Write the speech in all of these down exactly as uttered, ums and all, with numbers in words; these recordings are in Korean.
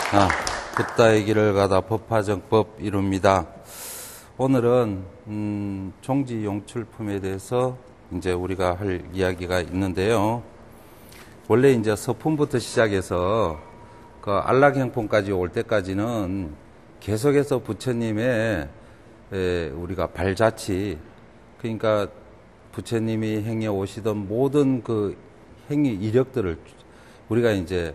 아, 붓다의 길을 가다 법화정법 이룹니다. 오늘은 음, 종지 용출품에 대해서 이제 우리가 할 이야기가 있는데요. 원래 이제 서품부터 시작해서 그 안락행품까지 올 때까지는 계속해서 부처님의 에, 우리가 발자취, 그러니까 부처님이 행해 오시던 모든 그 행위 이력들을 우리가 이제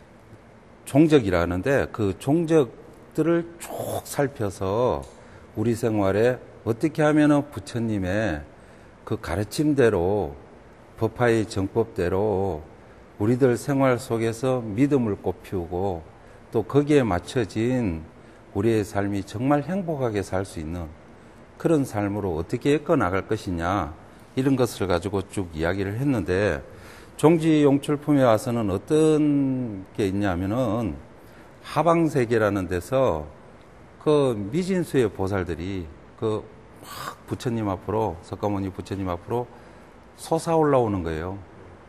종적이라 하는데 그 종적들을 쭉 살펴서 우리 생활에 어떻게 하면은 부처님의 그 가르침대로 법화의 정법대로 우리들 생활 속에서 믿음을 꽃피우고 또 거기에 맞춰진 우리의 삶이 정말 행복하게 살 수 있는 그런 삶으로 어떻게 이끌어 나갈 것이냐, 이런 것을 가지고 쭉 이야기를 했는데, 종지용출품에 와서는 어떤 게 있냐면은 하방세계라는 데서 그 미진수의 보살들이 그 막 부처님 앞으로, 석가모니 부처님 앞으로 솟아 올라오는 거예요.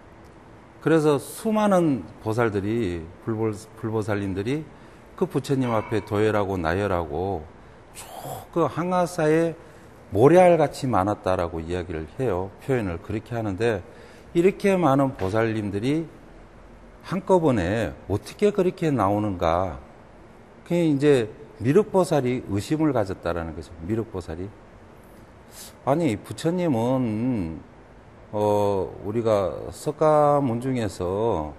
그래서 수많은 보살들이, 불보, 불보살님들이 그 부처님 앞에 도열하고 나열하고 쭉 그 항아사에 모래알같이 많았다라고 이야기를 해요. 표현을 그렇게 하는데, 이렇게 많은 보살님들이 한꺼번에 어떻게 그렇게 나오는가? 그게 이제 미륵보살이 의심을 가졌다라는 거죠. 미륵보살이. 아니, 부처님은, 어, 우리가 석가문중에서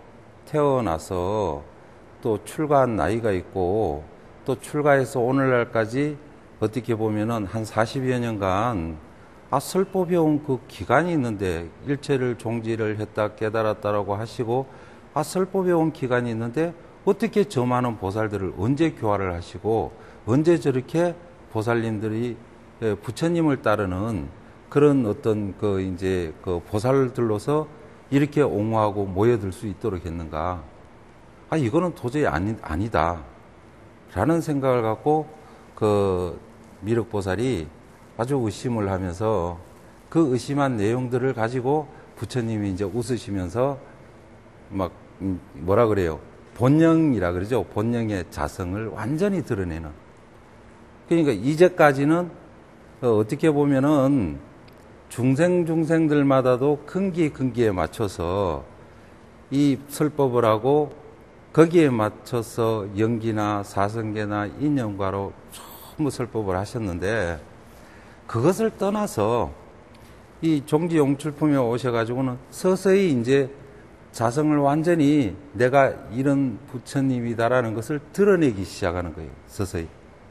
태어나서 또 출가한 나이가 있고, 또 출가해서 오늘날까지 어떻게 보면은 한 사십여 년간 아, 설법해온 그 기간이 있는데, 일체를 종지를 했다 깨달았다라고 하시고, 아, 설법해온 기간이 있는데, 어떻게 저 많은 보살들을 언제 교화를 하시고, 언제 저렇게 보살님들이 부처님을 따르는 그런 어떤 그 이제 그 보살들로서 이렇게 옹호하고 모여들 수 있도록 했는가. 아, 이거는 도저히 아니, 아니다. 라는 생각을 갖고 그 미륵보살이 아주 의심을 하면서 그 의심한 내용들을 가지고 부처님이 이제 웃으시면서 막 뭐라 그래요? 본령이라 그러죠. 본령의 자성을 완전히 드러내는. 그러니까 이제까지는 어떻게 보면은 중생 중생들마다도 근기 근기에 맞춰서 이 설법을 하고 거기에 맞춰서 연기나 사성계나 인연과로 전부 설법을 하셨는데, 그것을 떠나서 이 종지용출품에 오셔가지고는 서서히 이제 자성을 완전히 내가 이런 부처님이다라는 것을 드러내기 시작하는 거예요. 서서히.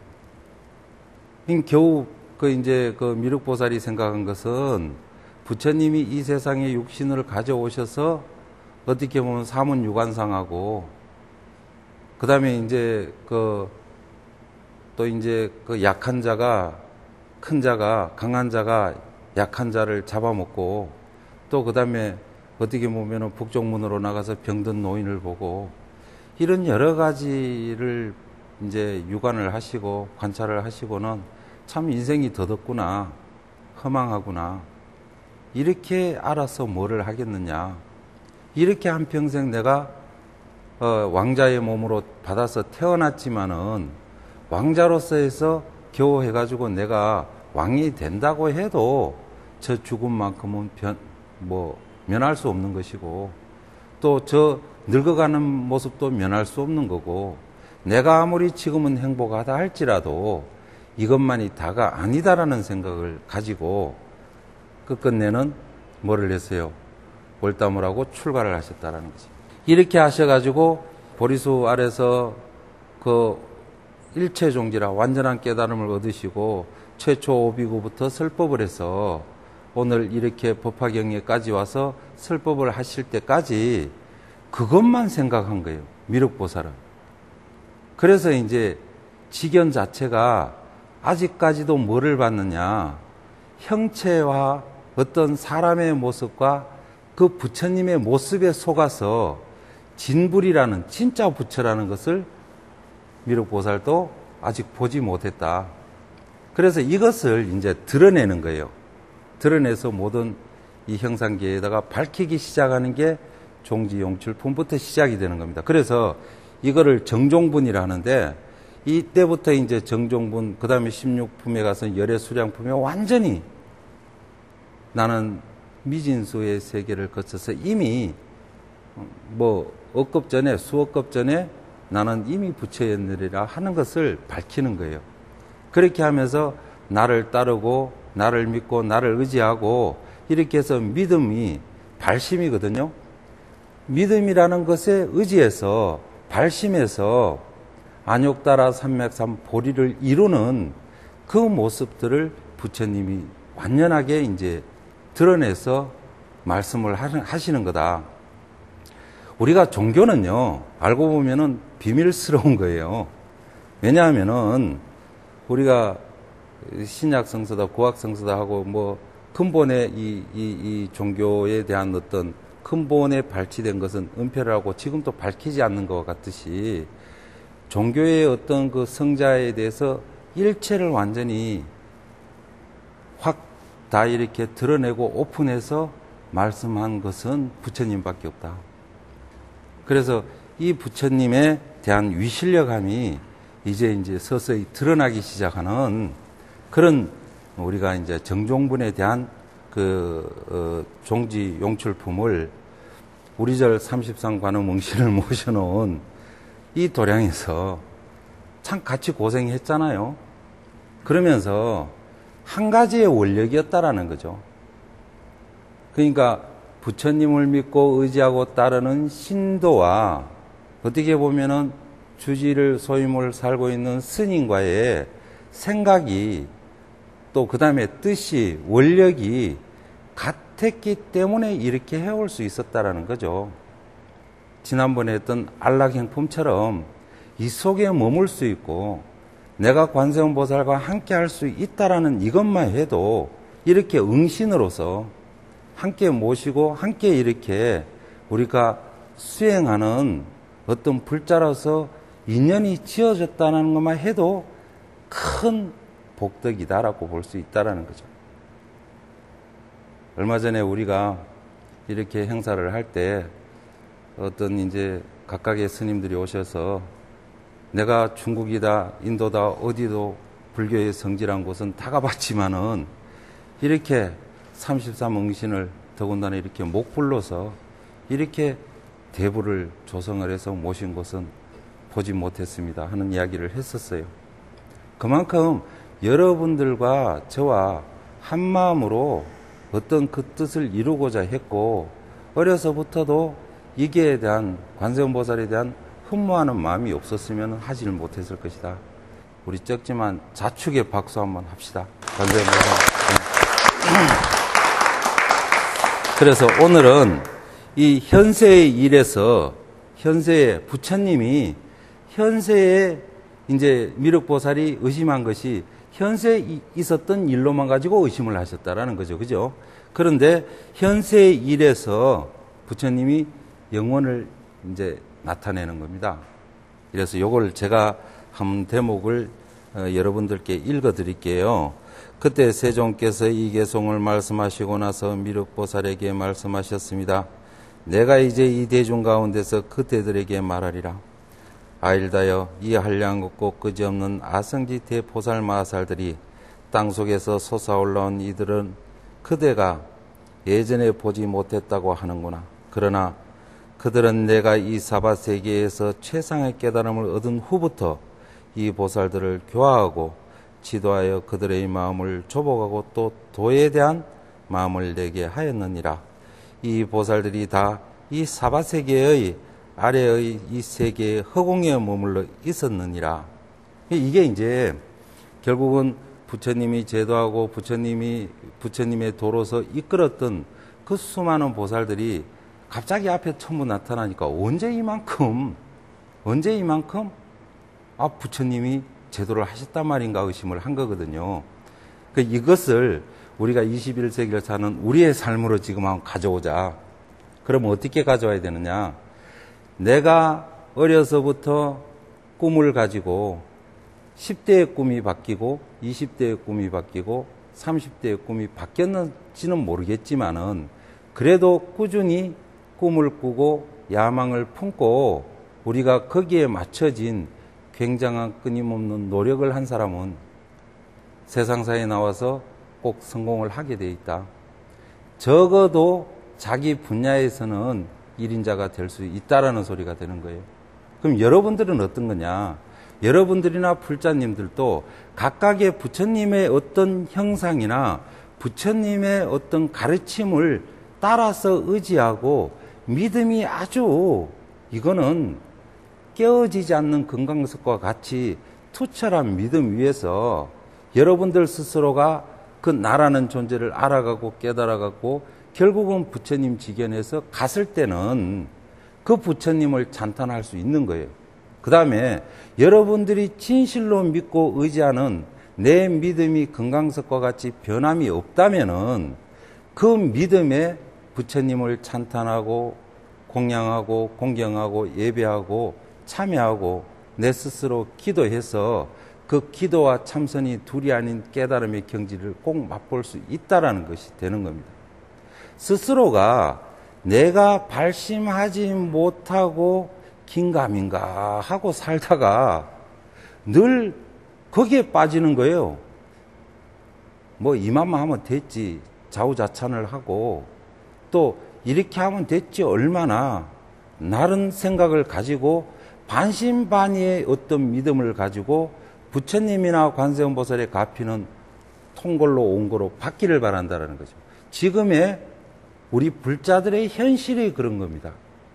겨우 그 이제 그 미륵보살이 생각한 것은 부처님이 이 세상에 육신을 가져오셔서 어떻게 보면 사문유관상하고, 그 다음에 이제 그 또 이제 그 약한 자가, 큰 자가, 강한 자가 약한 자를 잡아먹고, 또 그 다음에 어떻게 보면은 북쪽문으로 나가서 병든 노인을 보고, 이런 여러 가지를 이제 유관을 하시고 관찰을 하시고는 참 인생이 더덥구나, 허망하구나, 이렇게 알아서 뭐를 하겠느냐, 이렇게 한평생 내가 어, 왕자의 몸으로 받아서 태어났지만은 왕자로서 해서 겨우 해가지고 내가 왕이 된다고 해도 저 죽음만큼은 변, 뭐 면할 수 없는 것이고, 또 저 늙어가는 모습도 면할 수 없는 거고, 내가 아무리 지금은 행복하다 할지라도 이것만이 다가 아니다라는 생각을 가지고 끝끝내는 뭐를 했어요? 월담을 하고 출가를 하셨다라는 거지. 이렇게 하셔가지고 보리수 아래서 그 일체종지라 완전한 깨달음을 얻으시고 최초 오비구부터 설법을 해서 오늘 이렇게 법화경에까지 와서 설법을 하실 때까지 그것만 생각한 거예요. 미륵보살은. 그래서 이제 지견 자체가 아직까지도 뭐를 받느냐, 형체와 어떤 사람의 모습과 그 부처님의 모습에 속아서 진불이라는 진짜 부처라는 것을 미륵보살도 아직 보지 못했다. 그래서 이것을 이제 드러내는 거예요. 드러내서 모든 이 형상계에다가 밝히기 시작하는 게 종지용출품부터 시작이 되는 겁니다. 그래서 이거를 정종분이라 하는데, 이때부터 이제 정종분, 그 다음에 십육품에 가서 열애수량품에 완전히 나는 미진수의 세계를 거쳐서 이미 뭐 억급 전에, 수억급 전에 나는 이미 부처였느리라 하는 것을 밝히는 거예요. 그렇게 하면서 나를 따르고 나를 믿고 나를 의지하고 이렇게 해서 믿음이 발심이거든요. 믿음이라는 것에 의지해서 발심해서 안욕따라 삼맥삼 보리를 이루는 그 모습들을 부처님이 완연하게 이제 드러내서 말씀을 하시는 거다. 우리가 종교는요, 알고 보면은 비밀스러운 거예요. 왜냐하면은 우리가 신약 성서다, 구약 성서다 하고 뭐 근본의 이, 이, 이 종교에 대한 어떤 근본에 발치된 것은 은폐를 지금도 밝히지 않는 것 같듯이 종교의 어떤 그 성자에 대해서 일체를 완전히 확 다 이렇게 드러내고 오픈해서 말씀한 것은 부처님밖에 없다. 그래서 이 부처님에 대한 위신력함이 이제 이제 서서히 드러나기 시작하는 그런 우리가 이제 정종분에 대한 그 어, 종지 용출품을 우리절 삼십삼 관음응신을 모셔놓은 이 도량에서 참 같이 고생했잖아요. 그러면서 한 가지의 원력이었다라는 거죠. 그러니까 부처님을 믿고 의지하고 따르는 신도와 어떻게 보면은 주지를 소임을 살고 있는 스님과의 생각이 또 그 다음에 뜻이 원력이 같았기 때문에 이렇게 해올 수 있었다라는 거죠. 지난번에 했던 안락행품처럼 이 속에 머물 수 있고 내가 관세음보살과 함께 할 수 있다라는 이것만 해도 이렇게 응신으로서 함께 모시고 함께 이렇게 우리가 수행하는 어떤 불자로서 인연이 지어졌다는 것만 해도 큰 복덕이다라고 볼 수 있다라는 거죠. 얼마 전에 우리가 이렇게 행사를 할 때 어떤 이제 각각의 스님들이 오셔서 내가 중국이다, 인도다, 어디도 불교의 성질한 곳은 다 가봤지만은 이렇게 삼십삼 응신을 더군다나 이렇게 목 불러서 이렇게 대부를 조성을 해서 모신 곳은 보지 못했습니다 하는 이야기를 했었어요. 그만큼 여러분들과 저와 한 마음으로 어떤 그 뜻을 이루고자 했고 어려서부터도 이게에 대한 관세음보살에 대한 흠모하는 마음이 없었으면 하지를 못했을 것이다. 우리 적지만 자축의 박수 한번 합시다. 관세음보살. 그래서 오늘은 이 현세의 일에서 현세의 부처님이 현세에 이제 미륵보살이 의심한 것이 현세에 있었던 일로만 가지고 의심을 하셨다라는 거죠. 그죠? 그런데 현세의 일에서 부처님이 영원을 이제 나타내는 겁니다. 그래서 이걸 제가 한 대목을 어, 여러분들께 읽어 드릴게요. 그때 세종께서 이 개송을 말씀하시고 나서 미륵보살에게 말씀하셨습니다. 내가 이제 이 대중 가운데서 그때들에게 말하리라. 아일다여 이 한량없고 끄지없는 아성지 대보살 마살들이 땅속에서 솟아올라온 이들은 그대가 예전에 보지 못했다고 하는구나. 그러나 그들은 내가 이 사바세계에서 최상의 깨달음을 얻은 후부터 이 보살들을 교화하고 지도하여 그들의 마음을 조복하고 또 도에 대한 마음을 내게 하였느니라. 이 보살들이 다 이 사바세계의 아래의 이 세계의 허공에 머물러 있었느니라. 이게 이제 결국은 부처님이 제도하고 부처님이 부처님의 도로서 이끌었던 그 수많은 보살들이 갑자기 앞에 전부 나타나니까 언제 이만큼 언제 이만큼 아 부처님이 제도를 하셨단 말인가 의심을 한 거거든요. 그 이것을 우리가 이십일 세기를 사는 우리의 삶으로 지금 한번 가져오자. 그러면 어떻게 가져와야 되느냐? 내가 어려서부터 꿈을 가지고 십 대의 꿈이 바뀌고 이십 대의 꿈이 바뀌고 삼십 대의 꿈이 바뀌었는지는 모르겠지만은 그래도 꾸준히 꿈을 꾸고 야망을 품고 우리가 거기에 맞춰진 굉장한 끊임없는 노력을 한 사람은 세상사에 나와서 꼭 성공을 하게 돼 있다. 적어도 자기 분야에서는 일인자가 될 수 있다라는 소리가 되는 거예요. 그럼 여러분들은 어떤 거냐? 여러분들이나 불자님들도 각각의 부처님의 어떤 형상이나 부처님의 어떤 가르침을 따라서 의지하고 믿음이 아주 이거는 깨어지지 않는 금강석과 같이 투철한 믿음 위에서 여러분들 스스로가 그 나라는 존재를 알아가고 깨달아가고 결국은 부처님 지견에서 갔을 때는 그 부처님을 찬탄할 수 있는 거예요. 그 다음에 여러분들이 진실로 믿고 의지하는 내 믿음이 금강석과 같이 변함이 없다면은 그 믿음에 부처님을 찬탄하고 공양하고 공경하고 예배하고 참여하고 내 스스로 기도해서 그 기도와 참선이 둘이 아닌 깨달음의 경지를 꼭 맛볼 수 있다라는 것이 되는 겁니다. 스스로가 내가 발심하지 못하고 긴가민가 하고 살다가 늘 거기에 빠지는 거예요. 뭐 이만만 하면 됐지 좌우자찬을 하고 또 이렇게 하면 됐지 얼마나 나른 생각을 가지고 반신반의의 어떤 믿음을 가지고 부처님이나 관세음보살의 가피는 통걸로 옹거로 받기를 바란다는 거죠. 지금의 우리 불자들의 현실이 그런 겁니다.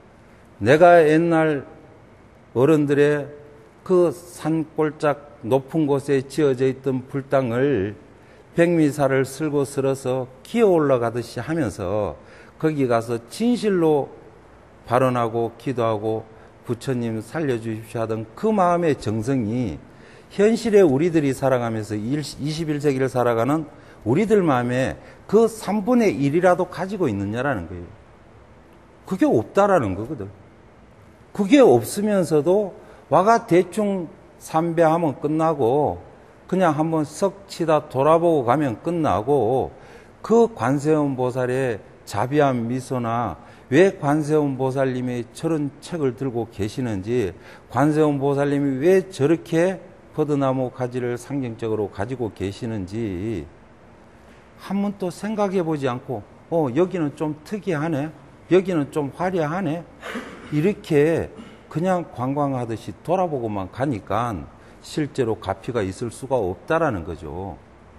내가 옛날 어른들의 그 산골짝 높은 곳에 지어져 있던 불당을 백미사를 쓸고 쓸어서 기어 올라가듯이 하면서 거기 가서 진실로 발언하고 기도하고 부처님 살려주십시오 하던 그 마음의 정성이 현실에 우리들이 살아가면서 이십일 세기를 살아가는 우리들 마음에 그 삼분의 일이라도 가지고 있느냐라는 거예요. 그게 없다라는 거거든. 그게 없으면서도 와가 대충 삼배하면 끝나고 그냥 한번 석 치다 돌아보고 가면 끝나고 그 관세음 보살의 자비한 미소나 왜 관세음 보살님이 저런 책을 들고 계시는지 관세음 보살님이 왜 저렇게 버드나무 가지를 상징적으로 가지고 계시는지 한번 또 생각해 보지 않고 어 여기는 좀 특이하네 여기는 좀 화려하네 이렇게 그냥 관광하듯이 돌아보고만 가니까 실제로 가피가 있을 수가 없다라는 거죠.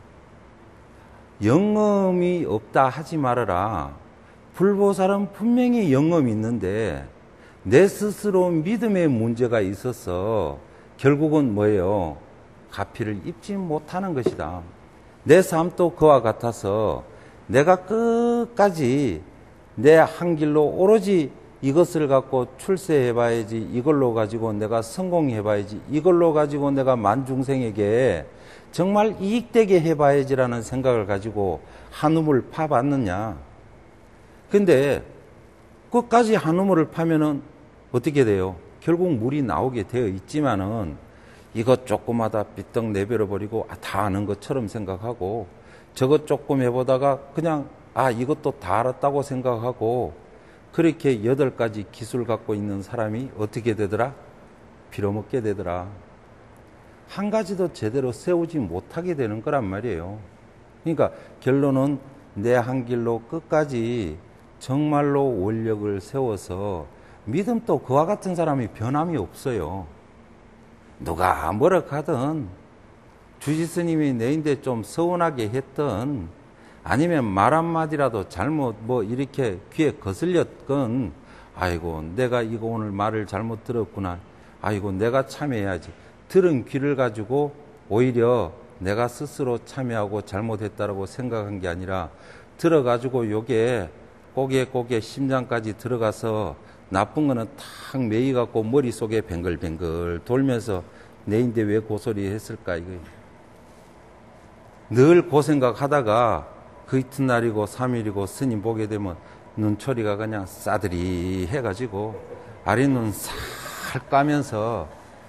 영험이 없다 하지 말아라. 불보살은 분명히 영험이 있는데 내 스스로 믿음의 문제가 있어서 결국은 뭐예요? 가피를 입지 못하는 것이다. 내 삶도 그와 같아서 내가 끝까지 내 한 길로 오로지 이것을 갖고 출세해봐야지, 이걸로 가지고 내가 성공해봐야지, 이걸로 가지고 내가 만중생에게 정말 이익되게 해봐야지라는 생각을 가지고 한우물 파봤느냐. 근데 끝까지 한우물을 파면은 어떻게 돼요? 결국 물이 나오게 되어 있지만은 이것 조금하다 삐떡 내버려버리고 아, 다 아는 것처럼 생각하고 저것 조금 해보다가 그냥 아 이것도 다 알았다고 생각하고 그렇게 여덟 가지 기술 갖고 있는 사람이 어떻게 되더라? 빌어먹게 되더라. 한 가지도 제대로 세우지 못하게 되는 거란 말이에요. 그러니까 결론은 내 한 길로 끝까지 정말로 원력을 세워서 믿음도 그와 같은 사람이 변함이 없어요. 누가 뭐라 하든 주지스님이 내인데 좀 서운하게 했던 아니면 말 한마디라도 잘못 뭐 이렇게 귀에 거슬렸건 아이고 내가 이거 오늘 말을 잘못 들었구나. 아이고 내가 참여해야지. 들은 귀를 가지고 오히려 내가 스스로 참여하고 잘못했다라고 생각한 게 아니라 들어가지고 요게 고개 고개 심장까지 들어가서 나쁜 거는 탁 매이갖고 머릿속에 뱅글뱅글 돌면서 내인데 왜 고소리 했을까 이거. 늘 그 생각하다가 그 이튿날이고 삼 일이고 스님 보게 되면 눈초리가 그냥 싸들이 해가지고 아랫눈 살 까면서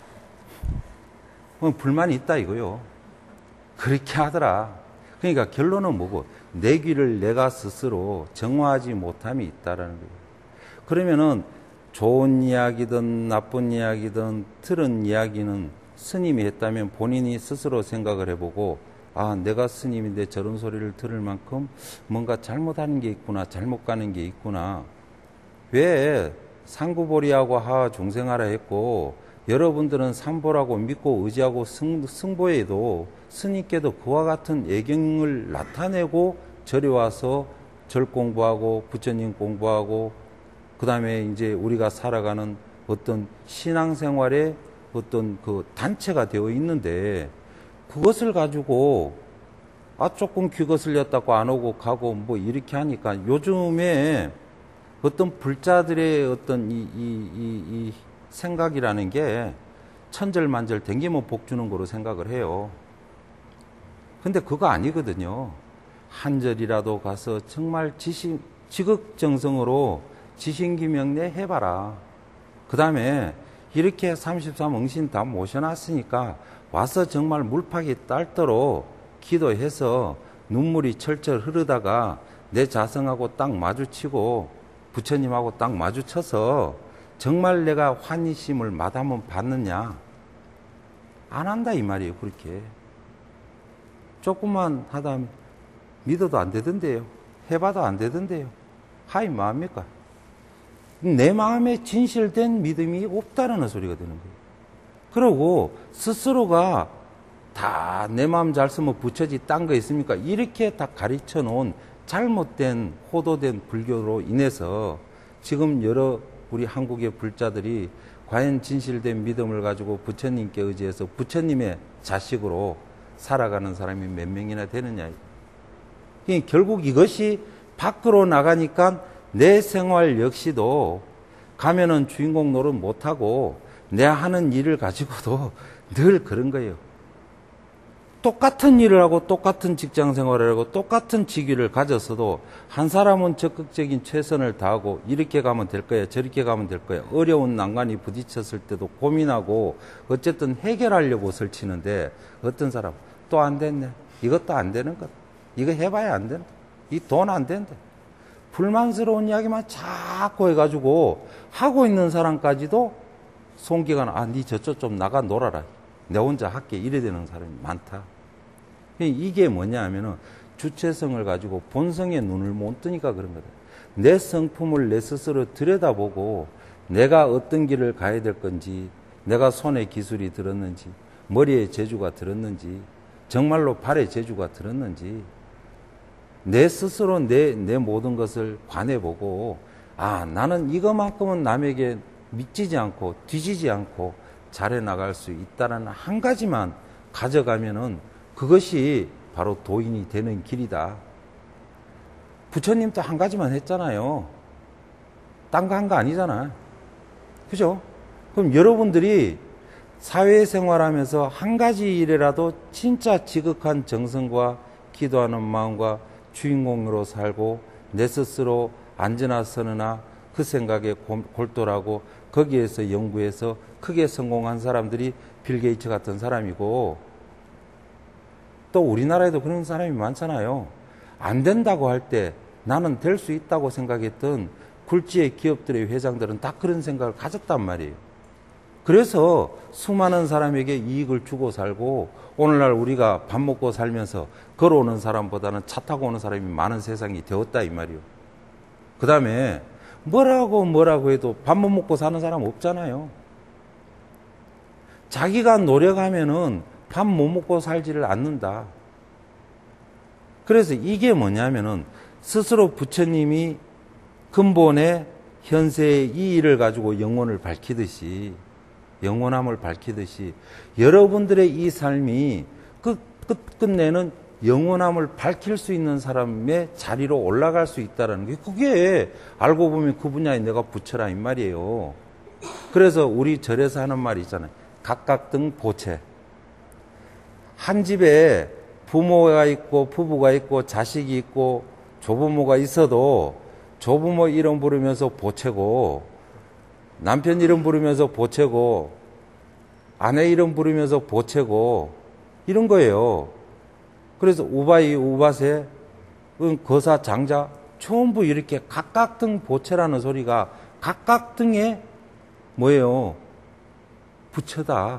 불만이 있다 이거요. 그렇게 하더라. 그러니까 결론은 뭐고 내 귀를 내가 스스로 정화하지 못함이 있다라는 거예요. 그러면은 좋은 이야기든 나쁜 이야기든 들은 이야기는 스님이 했다면 본인이 스스로 생각을 해보고, 아, 내가 스님인데 저런 소리를 들을 만큼 뭔가 잘못하는 게 있구나, 잘못 가는 게 있구나. 왜 상구보리하고 하하 중생하라 했고, 여러분들은 삼보라고 믿고 의지하고 승, 승보에도 스님께도 그와 같은 애경을 나타내고 절에 와서 절 공부하고 부처님 공부하고 그 다음에 이제 우리가 살아가는 어떤 신앙생활의 어떤 그 단체가 되어 있는데, 그것을 가지고 아 조금 귀 거슬렸다고 안 오고 가고 뭐 이렇게 하니까 요즘에 어떤 불자들의 어떤 이, 이, 이, 이 생각이라는 게 천절만절 댕기면 복 주는 거로 생각을 해요. 근데 그거 아니거든요. 한 절이라도 가서 정말 지식, 지극정성으로 지신기명내 해봐라. 그 다음에 이렇게 삼십삼 응신 다 모셔놨으니까 와서 정말 물팍이 딸도록 기도해서 눈물이 철철 흐르다가 내 자성하고 딱 마주치고 부처님하고 딱 마주쳐서 정말 내가 환희심을 마다하면 받느냐? 안 한다 이 말이에요. 그렇게 조금만 하다 믿어도 안 되던데요. 해봐도 안 되던데요. 하이 뭐합니까? 내 마음에 진실된 믿음이 없다라는 소리가 되는 거예요. 그러고 스스로가 다 내 마음 잘 쓰면 부처지 딴 거 있습니까? 이렇게 다 가르쳐 놓은 잘못된 호도된 불교로 인해서 지금 여러 우리 한국의 불자들이 과연 진실된 믿음을 가지고 부처님께 의지해서 부처님의 자식으로 살아가는 사람이 몇 명이나 되느냐. 결국 이것이 밖으로 나가니까 내 생활 역시도 가면은 주인공 노릇 못하고 내 하는 일을 가지고도 늘 그런 거예요. 똑같은 일을 하고 똑같은 직장 생활을 하고 똑같은 직위를 가졌어도 한 사람은 적극적인 최선을 다하고 이렇게 가면 될 거야, 저렇게 가면 될 거야. 어려운 난관이 부딪혔을 때도 고민하고 어쨌든 해결하려고 설치는데, 어떤 사람 또 안 됐네. 이것도 안 되는 것. 이거 해봐야 안 된다. 이 돈 안 된다. 불만스러운 이야기만 자꾸 해가지고 하고 있는 사람까지도 송기가 아, 니 저쪽 좀 나가 놀아라. 내 혼자 할게. 이래 되는 사람이 많다. 이게 뭐냐 하면은 주체성을 가지고 본성의 눈을 못 뜨니까 그런 거다. 내 성품을 내 스스로 들여다보고 내가 어떤 길을 가야 될 건지, 내가 손에 기술이 들었는지, 머리에 재주가 들었는지, 정말로 발에 재주가 들었는지, 내 스스로 내, 내 모든 것을 관해보고, 아, 나는 이것만큼은 남에게 미치지 않고 뒤지지 않고 잘해 나갈 수 있다는 한 가지만 가져가면은 그것이 바로 도인이 되는 길이다. 부처님도 한 가지만 했잖아요. 딴 거 한 거 아니잖아. 그죠? 그럼 여러분들이 사회생활하면서 한 가지 일이라도 진짜 지극한 정성과 기도하는 마음과 주인공으로 살고 내 스스로 앉으나 서느나 그 생각에 골똘하고 거기에서 연구해서 크게 성공한 사람들이 빌 게이츠 같은 사람이고, 또 우리나라에도 그런 사람이 많잖아요. 안 된다고 할 때 나는 될 수 있다고 생각했던 굴지의 기업들의 회장들은 다 그런 생각을 가졌단 말이에요. 그래서 수많은 사람에게 이익을 주고 살고, 오늘날 우리가 밥 먹고 살면서 걸어오는 사람보다는 차 타고 오는 사람이 많은 세상이 되었다 이 말이에요. 그 다음에 뭐라고 뭐라고 해도 밥 못 먹고 사는 사람 없잖아요. 자기가 노력하면은 밥 못 먹고 살지를 않는다. 그래서 이게 뭐냐면은 스스로 부처님이 근본의 현세의 이 일을 가지고 영혼을 밝히듯이, 영원함을 밝히듯이 여러분들의 이 삶이 끝, 끝, 끝내는 영원함을 밝힐 수 있는 사람의 자리로 올라갈 수 있다는 게, 그게 알고 보면 그 분야에 내가 부처라 이 말이에요. 그래서 우리 절에서 하는 말이 있잖아요. 각각등 보채. 한 집에 부모가 있고 부부가 있고 자식이 있고 조부모가 있어도 조부모 이름 부르면서 보채고, 남편 이름 부르면서 보채고, 아내 이름 부르면서 보채고, 이런 거예요. 그래서 우바이, 우바세, 거사, 장자 전부 이렇게 각각등 보채라는 소리가 각각 등에 뭐예요? 부처다.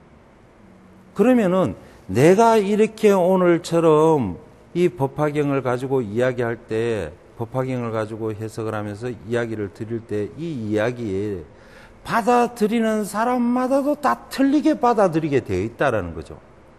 그러면은 내가 이렇게 오늘처럼 이 법화경을 가지고 이야기할 때, 법화경을 가지고 해석을 하면서 이야기를 드릴 때 이 이야기에 받아들이는 사람마다도 다 틀리게 받아들이게 되어 있다라는 거죠.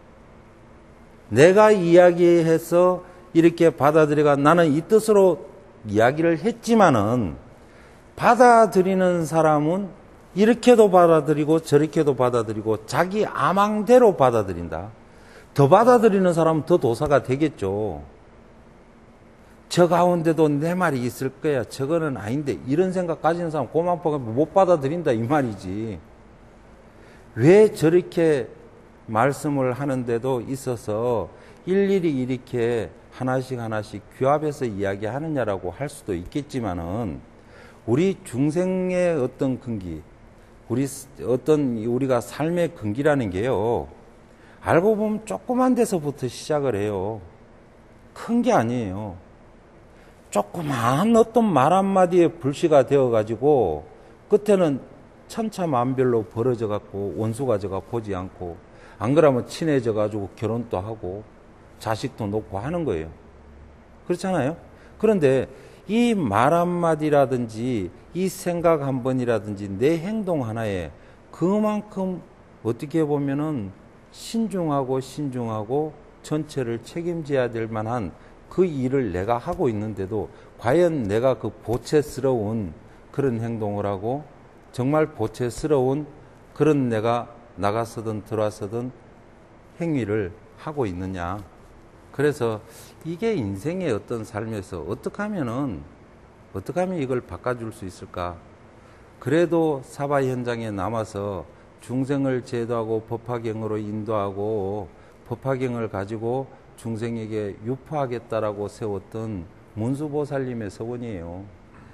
내가 이야기해서 이렇게 받아들여가 나는 이 뜻으로 이야기를 했지만은 받아들이는 사람은 이렇게도 받아들이고 저렇게도 받아들이고 자기 아망대로 받아들인다. 더 받아들이는 사람은 더 도사가 되겠죠. 저 가운데도 내 말이 있을 거야. 저거는 아닌데. 이런 생각 가지는 사람 고만포가 못 받아들인다 이 말이지. 왜 저렇게 말씀을 하는데도 있어서 일일이 이렇게 하나씩 하나씩 규합해서 이야기하느냐라고 할 수도 있겠지만은 우리 중생의 어떤 근기, 우리 어떤 우리가 삶의 근기라는 게요. 알고 보면 조그만 데서부터 시작을 해요. 큰 게 아니에요. 조그만 어떤 말 한마디에 불씨가 되어가지고 끝에는 천차만별로 벌어져갖고 원수가 져가 보지 않고 안 그러면 친해져가지고 결혼도 하고 자식도 놓고 하는 거예요. 그렇잖아요? 그런데 이 말 한마디라든지 이 생각 한 번이라든지 내 행동 하나에 그만큼 어떻게 보면은 신중하고 신중하고 전체를 책임져야 될 만한 그 일을 내가 하고 있는데도 과연 내가 그 보채스러운 그런 행동을 하고 정말 보채스러운 그런 내가 나가서든 들어와서든 행위를 하고 있느냐. 그래서 이게 인생의 어떤 삶에서 어떻게 하면은 어떻게 하면 이걸 바꿔줄 수 있을까? 그래도 사바 현장에 남아서 중생을 제도하고 법화경으로 인도하고 법화경을 가지고 중생에게 유포하겠다라고 세웠던 문수보살님의 서원이에요.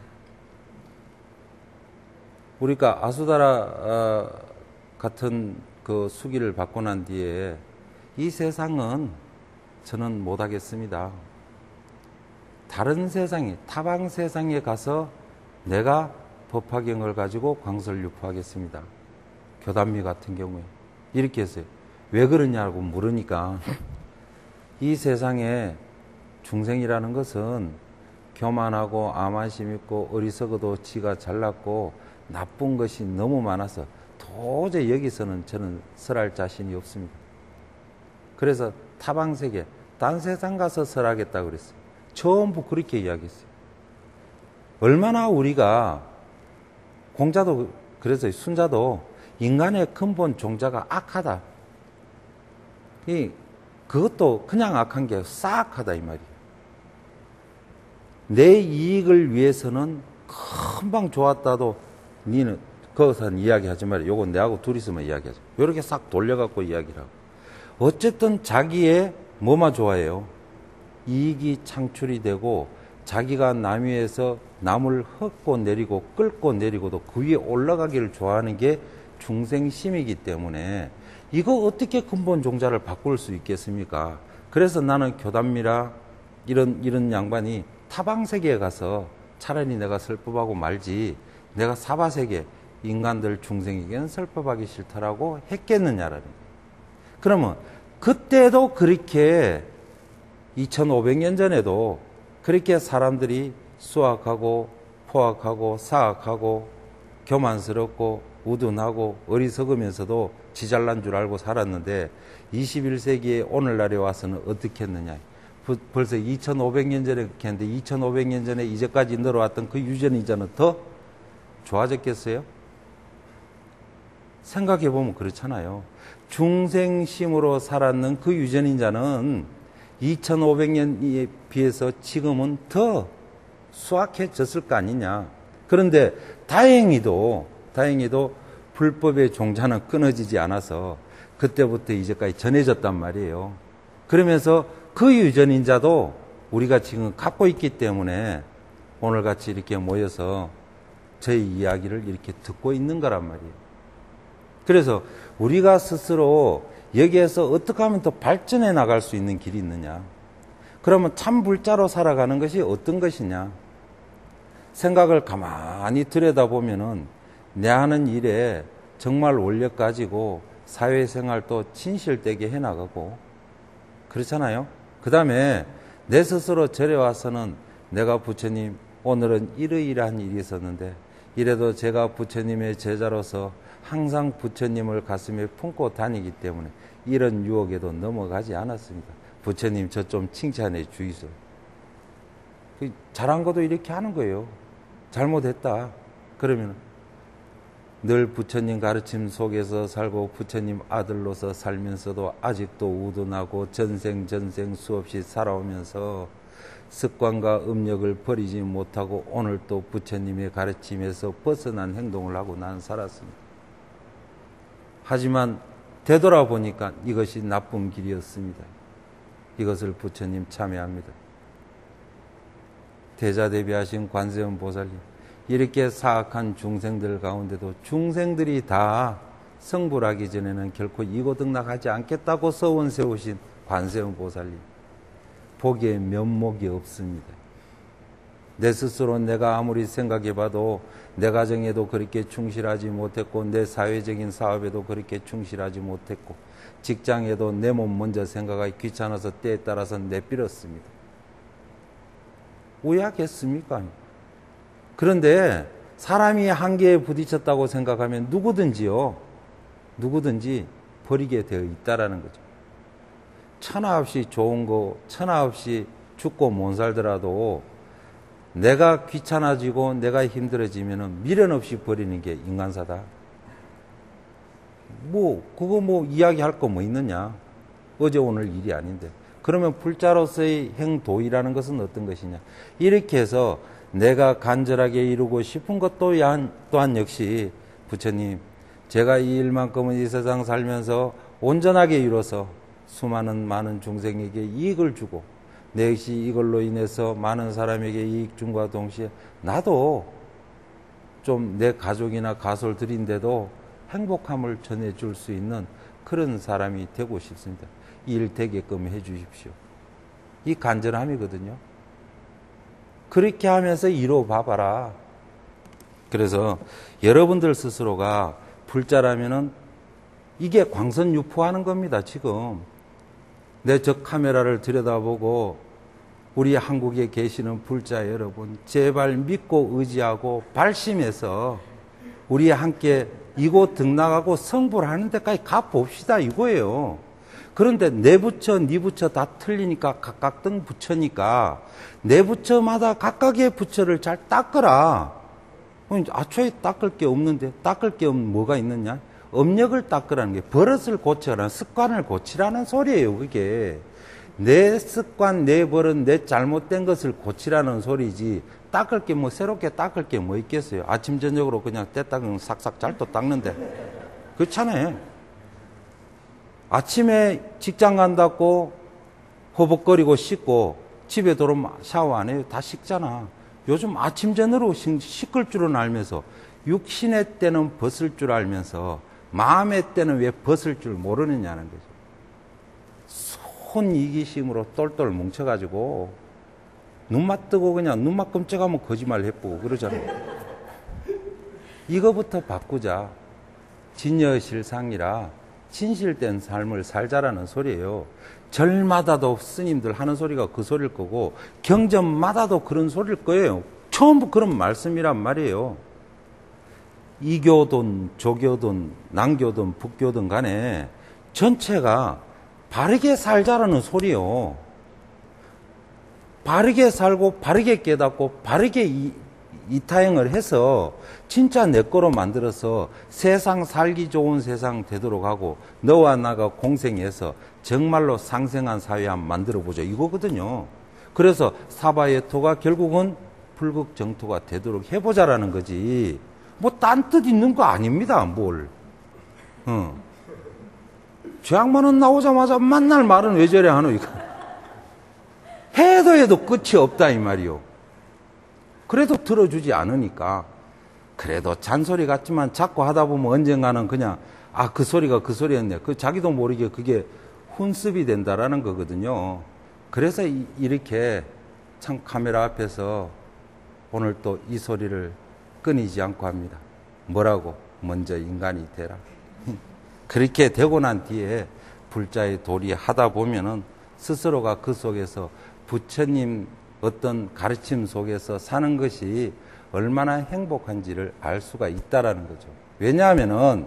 우리가 아수다라 같은 그 수기를 받고 난 뒤에 이 세상은 저는 못하겠습니다. 다른 세상에, 타방 세상에 가서 내가 법화경을 가지고 광설 유포하겠습니다. 교단미 같은 경우에 이렇게 했어요. 왜 그러냐고 물으니까 이 세상에 중생이라는 것은 교만하고 암한심 있고 어리석어도 지가 잘났고 나쁜 것이 너무 많아서 도저히 여기서는 저는 설할 자신이 없습니다. 그래서 타방세계, 딴 세상 가서 설하겠다고 그랬어요. 전부 그렇게 이야기했어요. 얼마나 우리가 공자도 그래서 순자도 인간의 근본 종자가 악하다. 이 그것도 그냥 악한 게 싹하다 이 말이에요. 내 이익을 위해서는 금방 좋았다도 니는 거기서 이야기하지 말이야. 요건 내하고 둘이서만 이야기하자. 요렇게 싹 돌려갖고 이야기를 하고. 어쨌든 자기의 뭐만 좋아해요? 이익이 창출이 되고 자기가 남 위에서 남을 헛고 내리고 끌고 내리고도 그 위에 올라가기를 좋아하는 게 중생심이기 때문에 이거 어떻게 근본 종자를 바꿀 수 있겠습니까? 그래서 나는 교단미라 이런 이런 양반이 타방세계에 가서 차라리 내가 설법하고 말지 내가 사바세계 인간들 중생에게는 설법하기 싫다라고 했겠느냐라는 거예요. 그러면 그때도 그렇게 이천오백 년 전에도 그렇게 사람들이 수악하고 포악하고 사악하고 교만스럽고 우둔하고 어리석으면서도 지잘난 줄 알고 살았는데 이십일 세기에 오늘날에 와서는 어떻게 했느냐. 벌써 이천오백 년 전에 그렇게 했는데 이천오백 년 전에 이제까지 늘어왔던 그 유전인자는 더 좋아졌겠어요? 생각해보면 그렇잖아요. 중생심으로 살았는 그 유전인자는 이천오백 년에 비해서 지금은 더 수악해졌을 거 아니냐. 그런데 다행히도 다행히도 불법의 종자는 끊어지지 않아서 그때부터 이제까지 전해졌단 말이에요. 그러면서 그 유전인자도 우리가 지금 갖고 있기 때문에 오늘같이 이렇게 모여서 저희 이야기를 이렇게 듣고 있는 거란 말이에요. 그래서 우리가 스스로 여기에서 어떻게 하면 더 발전해 나갈 수 있는 길이 있느냐. 그러면 참 불자로 살아가는 것이 어떤 것이냐. 생각을 가만히 들여다보면은 내 하는 일에 정말 원력 가지고 사회생활도 진실되게 해나가고 그렇잖아요. 그 다음에 내 스스로 절에 와서는 내가 부처님 오늘은 이러이러한 일이 있었는데 이래도 제가 부처님의 제자로서 항상 부처님을 가슴에 품고 다니기 때문에 이런 유혹에도 넘어가지 않았습니다. 부처님 저 좀 칭찬해 주이소. 잘한 것도 이렇게 하는 거예요. 잘못했다. 그러면 늘 부처님 가르침 속에서 살고 부처님 아들로서 살면서도 아직도 우둔하고 전생 전생 수없이 살아오면서 습관과 음력을 버리지 못하고 오늘 또 부처님의 가르침에서 벗어난 행동을 하고 나는 살았습니다. 하지만 되돌아보니까 이것이 나쁜 길이었습니다. 이것을 부처님 참여합니다. 대자대비하신 관세음 보살님, 이렇게 사악한 중생들 가운데도 중생들이 다 성불하기 전에는 결코 이고등락하지 않겠다고 서원 세우신 관세음 보살님, 보기에 면목이 없습니다. 내 스스로 내가 아무리 생각해봐도 내 가정에도 그렇게 충실하지 못했고 내 사회적인 사업에도 그렇게 충실하지 못했고 직장에도 내 몸 먼저 생각하기 귀찮아서 때에 따라서 내밀었습니다. 왜 하겠습니까? 그런데 사람이 한계에 부딪혔다고 생각하면 누구든지요, 누구든지 버리게 되어 있다라는 거죠. 천하 없이 좋은 거, 천하 없이 죽고 못 살더라도 내가 귀찮아지고 내가 힘들어지면은 미련 없이 버리는 게 인간사다. 뭐, 그거 뭐 이야기할 거 뭐 있느냐. 어제 오늘 일이 아닌데. 그러면 불자로서의 행도이라는 것은 어떤 것이냐. 이렇게 해서 내가 간절하게 이루고 싶은 것 또한, 또한 역시 부처님, 제가 이 일만큼은 이 세상 살면서 온전하게 이뤄서 수많은 많은 중생에게 이익을 주고 내 역시 이걸로 인해서 많은 사람에게 이익 준과 동시에 나도 좀 내 가족이나 가솔들인데도 행복함을 전해줄 수 있는 그런 사람이 되고 싶습니다. 이 일 되게끔 해 주십시오. 이 간절함이거든요. 그렇게 하면서 이뤄 봐봐라. 그래서 여러분들 스스로가 불자라면은 이게 광선유포하는 겁니다. 지금 내 저 카메라를 들여다보고 우리 한국에 계시는 불자 여러분, 제발 믿고 의지하고 발심해서 우리 함께 이곳 등락하고 성불하는 데까지 가봅시다 이거예요. 그런데 내 부처, 네 부처 다 틀리니까 각각 등 부처니까 내 부처마다 각각의 부처를 잘 닦으라. 아초에 닦을 게 없는데 닦을 게 없는 뭐가 있느냐? 업력을 닦으라는 게 버릇을 고쳐라는 습관을 고치라는 소리예요. 그게 내 습관, 내 버릇, 내 잘못된 것을 고치라는 소리지 닦을 게 뭐 새롭게 닦을 게 뭐 있겠어요. 아침 저녁으로 그냥 때 닦으면 싹싹 잘도 닦는데 그렇잖아요. 아침에 직장 간다고 호복거리고 씻고 집에 들어오면 샤워 안 해요. 다 씻잖아. 요즘 아침 전으로 씻을 줄은 알면서 육신의 때는 벗을 줄 알면서 마음의 때는 왜 벗을 줄 모르느냐는 거죠. 손 이기심으로 똘똘 뭉쳐가지고 눈만 뜨고 그냥 눈만 끔찍하면 거짓말 해보고 그러잖아요. 이거부터 바꾸자. 진여실상이라 진실된 삶을 살자라는 소리예요. 절마다도 스님들 하는 소리가 그 소리일 거고 경전마다도 그런 소리일 거예요. 처음부터 그런 말씀이란 말이에요. 이교든 조교든 남교든 북교든 간에 전체가 바르게 살자라는 소리요. 바르게 살고 바르게 깨닫고 바르게 이, 이타행을 해서 진짜 내 거로 만들어서 세상 살기 좋은 세상 되도록 하고 너와 나가 공생해서 정말로 상생한 사회 한번 만들어보자 이거거든요. 그래서 사바의 토가 결국은 불극정토가 되도록 해보자라는 거지. 뭐 딴 뜻 있는 거 아닙니다. 뭘. 어. 죄악만은 나오자마자 만날 말은 왜 저래 하노 이거. 해도 해도 끝이 없다 이 말이요. 그래도 들어주지 않으니까. 그래도 잔소리 같지만 자꾸 하다 보면 언젠가는 그냥 아 그 소리가 그 소리였네. 그 자기도 모르게 그게 훈습이 된다라는 거거든요. 그래서 이, 이렇게 참 카메라 앞에서 오늘 또 이 소리를 끊이지 않고 합니다. 뭐라고? 먼저 인간이 되라. 그렇게 되고 난 뒤에 불자의 도리 하다 보면은 스스로가 그 속에서 부처님 어떤 가르침 속에서 사는 것이 얼마나 행복한지를 알 수가 있다라는 거죠. 왜냐하면은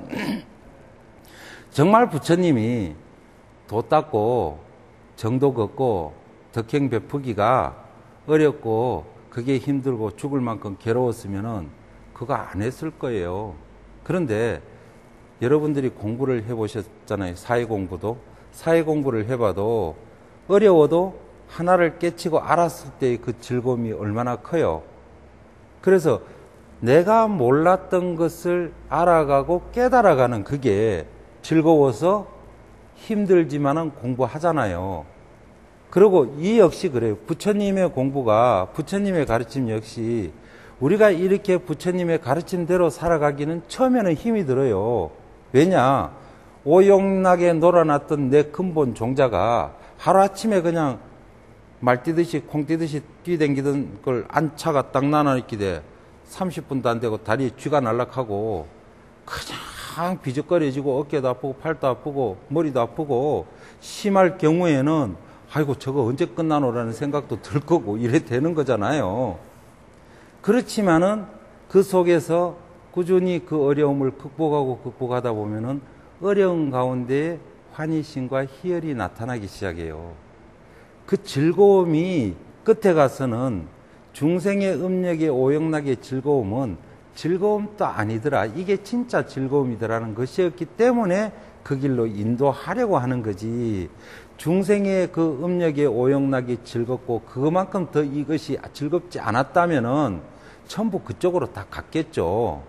정말 부처님이 도 닦고 정도 걷고 덕행 베푸기가 어렵고 그게 힘들고 죽을 만큼 괴로웠으면은 그거 안 했을 거예요. 그런데 여러분들이 공부를 해보셨잖아요. 사회 공부도. 사회 공부를 해봐도 어려워도 하나를 깨치고 알았을 때의 그 즐거움이 얼마나 커요. 그래서 내가 몰랐던 것을 알아가고 깨달아가는 그게 즐거워서 힘들지만은 공부하잖아요. 그리고 이 역시 그래요. 부처님의 공부가, 부처님의 가르침 역시 우리가 이렇게 부처님의 가르침대로 살아가기는 처음에는 힘이 들어요. 왜냐? 오용나게 놀아놨던 내 근본 종자가 하루아침에 그냥 말 뛰듯이 콩 뛰듯이 뛰댕기던 걸 안차가 딱 나눠있게 돼. 삼십 분도 안 되고 다리에 쥐가 날락하고 그냥 비적거려지고 어깨도 아프고 팔도 아프고 머리도 아프고 심할 경우에는 아이고 저거 언제 끝나노라는 생각도 들 거고 이래 되는 거잖아요. 그렇지만은 그 속에서 꾸준히 그 어려움을 극복하고 극복하다 보면은 어려운 가운데 환희심과 희열이 나타나기 시작해요. 그 즐거움이 끝에 가서는 중생의 음력의 오용락의 즐거움은 즐거움도 아니더라. 이게 진짜 즐거움이더라는 것이었기 때문에 그 길로 인도하려고 하는 거지. 중생의 그 음력의 오용락이 즐겁고 그만큼 더 이것이 즐겁지 않았다면은 전부 그쪽으로 다 갔겠죠.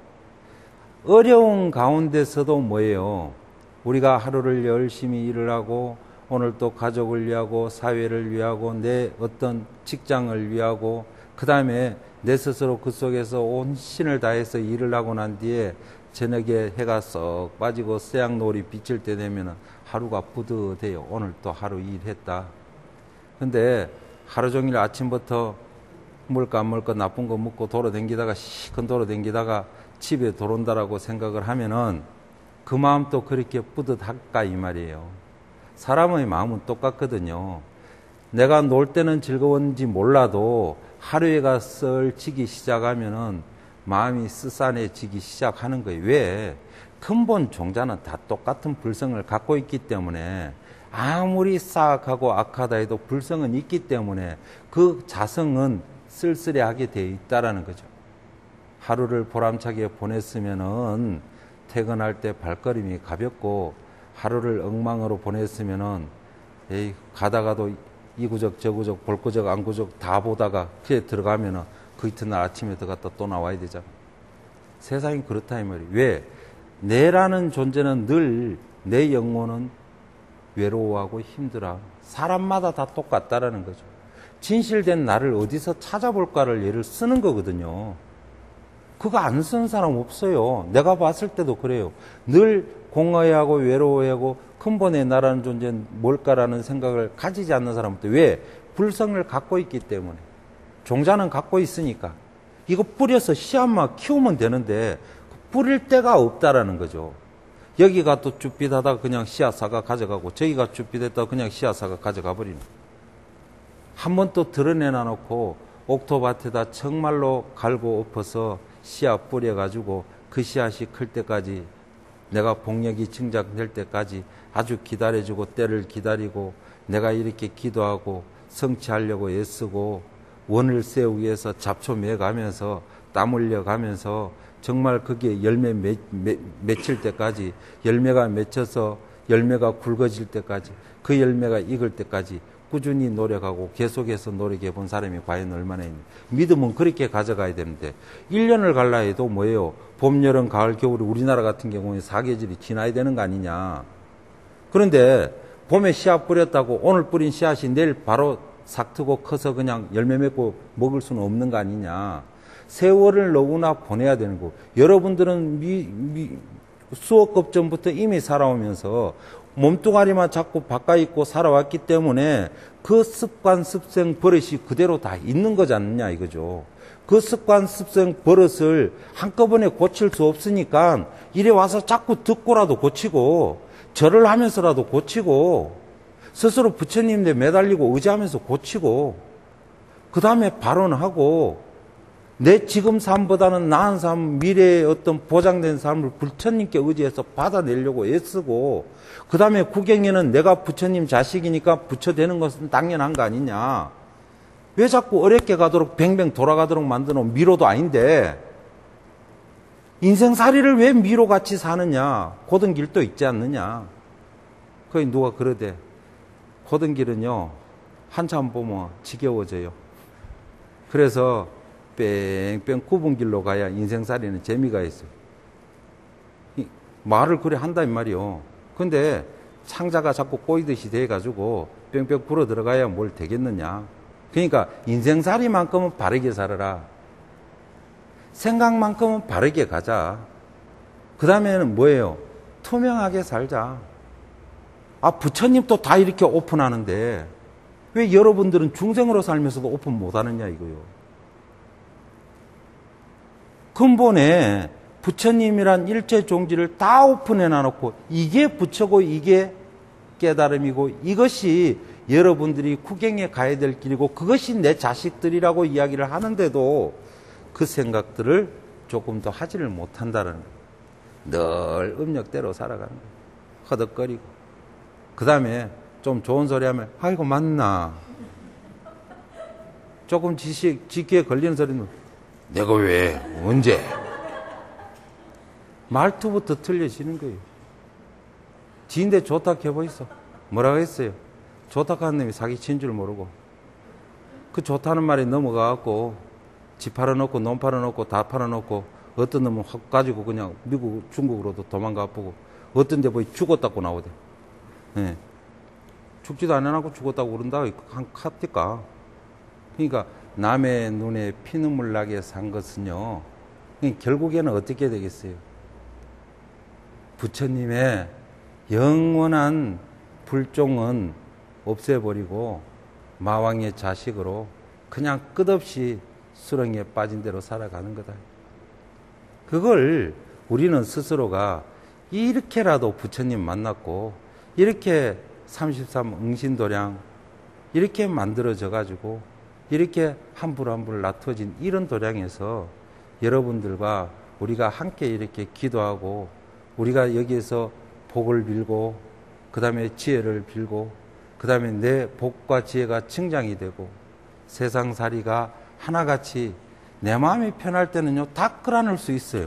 어려운 가운데서도 뭐예요? 우리가 하루를 열심히 일을 하고 오늘 또 가족을 위하고 사회를 위하고 내 어떤 직장을 위하고 그 다음에 내 스스로 그 속에서 온 신을 다해서 일을 하고 난 뒤에 저녁에 해가 썩 빠지고 서양노을이 비칠 때 되면 하루가 뿌듯해요. 오늘 또 하루 일했다. 근데 하루 종일 아침부터 먹을까 안 먹을까 나쁜 거 먹고 돌아다니다가 시큰 돌아다니다가 집에 돌아온다라고 생각을 하면은 그 마음도 그렇게 뿌듯할까 이 말이에요. 사람의 마음은 똑같거든요. 내가 놀 때는 즐거운지 몰라도 하루에가 썰치기 시작하면은 마음이 쓰산해지기 시작하는 거예요. 왜? 근본 종자는 다 똑같은 불성을 갖고 있기 때문에 아무리 싸악하고 악하다 해도 불성은 있기 때문에 그 자성은 쓸쓸해하게 되어 있다라는 거죠. 하루를 보람차게 보냈으면은 퇴근할 때 발걸음이 가볍고 하루를 엉망으로 보냈으면은 에이 가다가도 이구적 저구적 볼구적 안구적 다 보다가 그에 들어가면은 그 이튿날 아침에 들어갔다 또 나와야 되잖아. 세상이 그렇다 이 말이에요. 왜? 내라는 존재는 늘 내 영혼은 외로워하고 힘들어. 사람마다 다 똑같다라는 거죠. 진실된 나를 어디서 찾아볼까를 예를 쓰는 거거든요. 그거 안 쓰는 사람 없어요. 내가 봤을 때도 그래요. 늘 공허해하고 외로워하고 근본의 나라는 존재는 뭘까라는 생각을 가지지 않는 사람한테 왜? 불성을 갖고 있기 때문에. 종자는 갖고 있으니까. 이거 뿌려서 씨앗만 키우면 되는데 뿌릴 데가 없다라는 거죠. 여기가 또 쭈삣하다가 그냥 씨앗 사가 가져가고 저기가 쭈삣했다가 그냥 씨앗 사가 가져가 버리는. 한 번 또 드러내놔 놓고 옥토밭에다 정말로 갈고 엎어서 씨앗 뿌려가지고 그 씨앗이 클 때까지 내가 복력이 증작될 때까지 아주 기다려주고 때를 기다리고 내가 이렇게 기도하고 성취하려고 애쓰고 원을 세우기 위해서 잡초 매가면서 땀 흘려가면서 정말 그게 열매 맺, 맺, 맺힐 때까지 열매가 맺혀서 열매가 굵어질 때까지 그 열매가 익을 때까지 꾸준히 노력하고 계속해서 노력해 본 사람이 과연 얼마나 있는지. 믿음은 그렇게 가져가야 되는데 일 년을 갈라 해도 뭐예요? 봄, 여름, 가을, 겨울이 우리나라 같은 경우에 사계절이 지나야 되는 거 아니냐. 그런데 봄에 씨앗 뿌렸다고 오늘 뿌린 씨앗이 내일 바로 싹 트고 커서 그냥 열매 맺고 먹을 수는 없는 거 아니냐. 세월을 너무나 보내야 되는 거. 여러분들은 미, 미, 수억 급 전부터 이미 살아오면서 몸뚱아리만 자꾸 바꿔 입고 살아왔기 때문에 그 습관, 습성, 버릇이 그대로 다 있는 거지 않느냐 이거죠. 그 습관, 습성, 버릇을 한꺼번에 고칠 수 없으니까 이래 와서 자꾸 듣고라도 고치고 절을 하면서라도 고치고 스스로 부처님한테 매달리고 의지하면서 고치고 그 다음에 발언하고 내 지금 삶보다는 나은 삶, 미래의 어떤 보장된 삶을 부처님께 의지해서 받아내려고 애쓰고 그 다음에 구경에는 내가 부처님 자식이니까 부처 되는 것은 당연한 거 아니냐. 왜 자꾸 어렵게 가도록 뱅뱅 돌아가도록 만드는 미로도 아닌데 인생살이를 왜 미로같이 사느냐. 고든 길도 있지 않느냐. 거기 누가 그러대. 고든 길은요 한참 보면 지겨워져요. 그래서 뺑뺑 굽은 길로 가야 인생살이는 재미가 있어요. 말을 그래 한다 이 말이요. 근데 창자가 자꾸 꼬이듯이 돼가지고 뺑뺑 불어 들어가야 뭘 되겠느냐. 그러니까 인생살이만큼은 바르게 살아라. 생각만큼은 바르게 가자. 그 다음에는 뭐예요? 투명하게 살자. 아, 부처님도 다 이렇게 오픈하는데 왜 여러분들은 중생으로 살면서도 오픈 못하느냐 이거요. 근본에 부처님이란 일체 종지를 다 오픈해 놔놓고 이게 부처고 이게 깨달음이고 이것이 여러분들이 구경에 가야 될 길이고 그것이 내 자식들이라고 이야기를 하는데도 그 생각들을 조금 더 하지를 못한다는 거예요. 늘 음력대로 살아가는 거예요. 허덕거리고. 그 다음에 좀 좋은 소리 하면 아이고 맞나. 조금 지식, 지기에 걸리는 소리는 내가 왜? 언제? 말투부터 틀려지는 거예요. 지인데 좋다 해보이소. 뭐라고 했어요? 좋다 하는 놈이 사기 친 줄 모르고 그 좋다는 말이 넘어가갖고 집 팔아놓고 논 팔아놓고 다 팔아놓고 어떤 놈은 확 가지고 그냥 미국 중국으로도 도망가 보고 어떤 데 보이 죽었다고 나오대. 네. 죽지도 않아놓고 죽었다고 그런다. 한 칸띠까. 그러니까 남의 눈에 피눈물 나게 산 것은요 결국에는 어떻게 되겠어요? 부처님의 영원한 불종은 없애버리고 마왕의 자식으로 그냥 끝없이 수렁에 빠진 대로 살아가는 거다. 그걸 우리는 스스로가 이렇게라도 부처님 만났고 이렇게 삼십삼 응신도량 이렇게 만들어져 가지고 이렇게 한불 한불 나눠진 이런 도량에서 여러분들과 우리가 함께 이렇게 기도하고 우리가 여기에서 복을 빌고 그 다음에 지혜를 빌고 그 다음에 내 복과 지혜가 증장이 되고 세상살이가 하나같이 내 마음이 편할 때는요 다 끌어낼 수 있어요.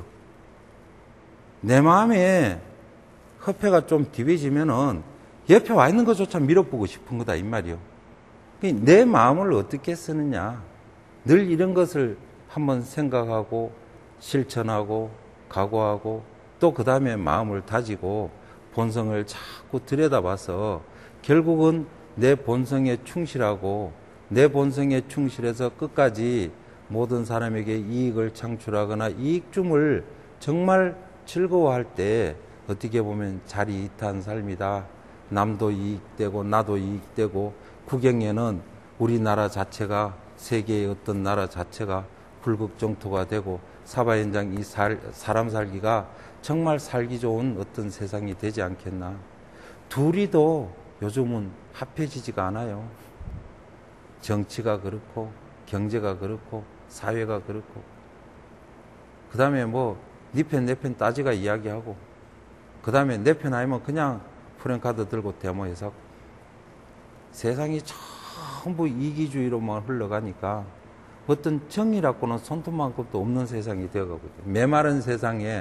내 마음에 허폐가 좀 디벼지면은 옆에 와 있는 것조차 밀어보고 싶은 거다 이 말이요. 내 마음을 어떻게 쓰느냐. 늘 이런 것을 한번 생각하고 실천하고 각오하고 또 그 다음에 마음을 다지고 본성을 자꾸 들여다봐서 결국은 내 본성에 충실하고 내 본성에 충실해서 끝까지 모든 사람에게 이익을 창출하거나 이익줌을 정말 즐거워할 때 어떻게 보면 자리이타한 삶이다. 남도 이익되고 나도 이익되고 구경에는 우리나라 자체가 세계의 어떤 나라 자체가 불국정토가 되고 사바현장 이 살, 사람 살기가 정말 살기 좋은 어떤 세상이 되지 않겠나. 둘이도 요즘은 합해지지가 않아요. 정치가 그렇고 경제가 그렇고 사회가 그렇고 그 다음에 뭐 니 편 내 편 따지가 이야기하고 그 다음에 내 편 아니면 그냥 프랭카드 들고 데모해서 세상이 전부 이기주의로만 흘러가니까 어떤 정의라고는 손톱만큼도 없는 세상이 되어가고 있어요. 메마른 세상에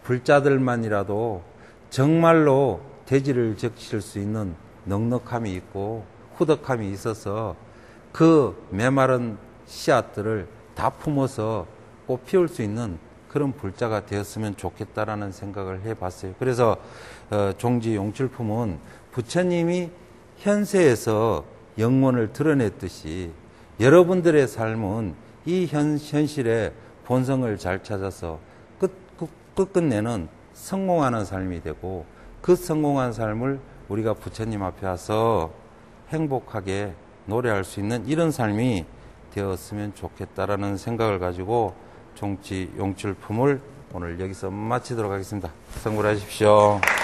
불자들만이라도 정말로 대지를 적실 수 있는 넉넉함이 있고 후덕함이 있어서 그 메마른 씨앗들을 다 품어서 꽃 피울 수 있는 그런 불자가 되었으면 좋겠다라는 생각을 해봤어요. 그래서 어, 종지 용출품은 부처님이 현세에서 영원을 드러냈듯이 여러분들의 삶은 이 현, 현실의 본성을 잘 찾아서 끝, 끝, 끝끝내는 성공하는 삶이 되고 그 성공한 삶을 우리가 부처님 앞에 와서 행복하게 노래할 수 있는 이런 삶이 되었으면 좋겠다라는 생각을 가지고 종치 용출품을 오늘 여기서 마치도록 하겠습니다. 성불하십시오.